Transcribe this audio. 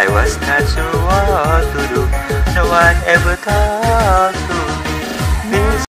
was not sure what to do. No one ever thought